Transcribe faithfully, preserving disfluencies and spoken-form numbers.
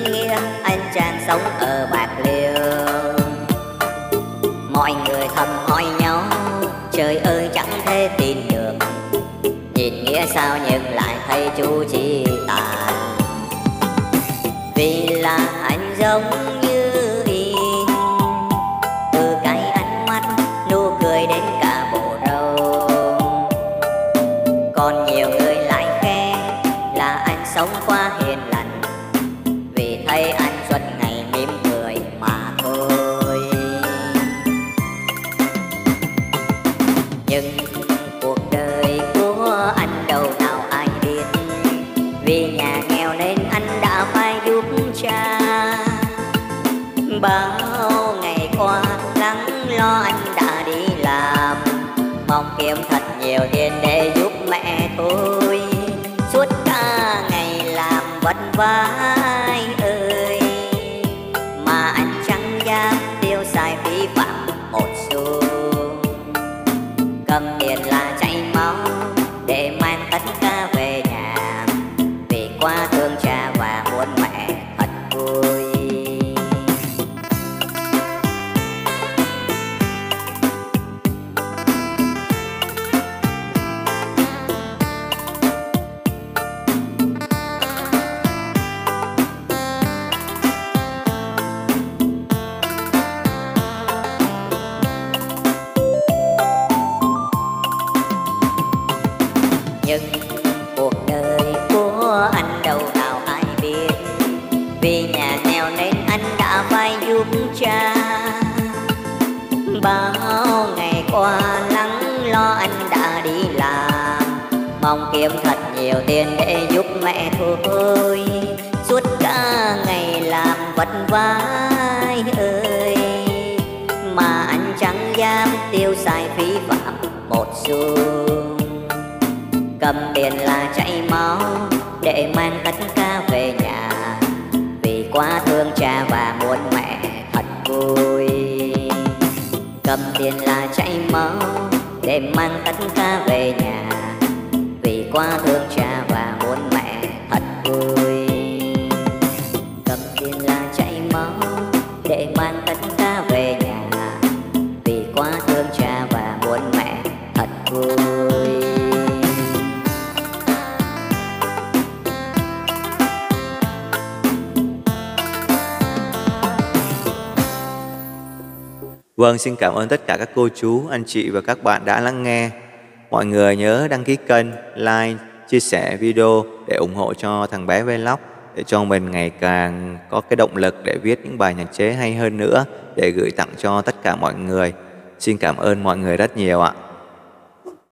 nghĩa anh chàng sống ở Bạc Liêu. Mọi người thầm hỏi nhau, trời ơi chẳng thể tin được, nhìn nghĩa sao nhưng lại thấy chú Chi Tài. Vì là anh giống như in, từ cái ánh mắt nụ cười đến cả bộ râu. Còn nhiều người lại khen là anh sống quá hiền lành, vì thấy anh suốt ngày mỉm cười mà thôi. Nhưng cuộc đời của anh đâu nào ai biết, vì nhà nghèo nên anh đã phải giúp cha. Bao ngày qua lắng lo anh đã đi làm, mong kiếm thật nhiều tiền để giúp mẹ tôi. Suốt cả ngày làm vất vả anh ơi, mà anh chẳng dám tiêu xài phí phạm một xu. Cầm tiền là chạy máu để mang tất cả về nhà, vì quá thương cha và muốn mẹ thật vui. Nhưng cuộc đời của anh đâu nào ai biết, vì nhà nghèo nên anh đã phải giúp cha. Bao ngày qua lắng lo anh đã đi làm, mong kiếm thật nhiều tiền để giúp mẹ thôi. Suốt cả ngày làm vất vả anh ơi, mà anh chẳng dám tiêu xài phí phạm một xu. Cầm tiền là chạy máu để mang tất cả về nhà, vì quá thương cha và muốn mẹ thật vui. Cầm tiền là chạy máu để mang tất cả về nhà, vì quá thương cha và muốn mẹ thật vui. Cầm tiền là chạy máu để mang tất cả về nhà, vì quá thương cha và muốn mẹ thật vui. Vâng, xin cảm ơn tất cả các cô chú, anh chị và các bạn đã lắng nghe. Mọi người nhớ đăng ký kênh, like, chia sẻ video để ủng hộ cho thằng bé Vlog, để cho mình ngày càng có cái động lực để viết những bài nhạc chế hay hơn nữa để gửi tặng cho tất cả mọi người. Xin cảm ơn mọi người rất nhiều ạ.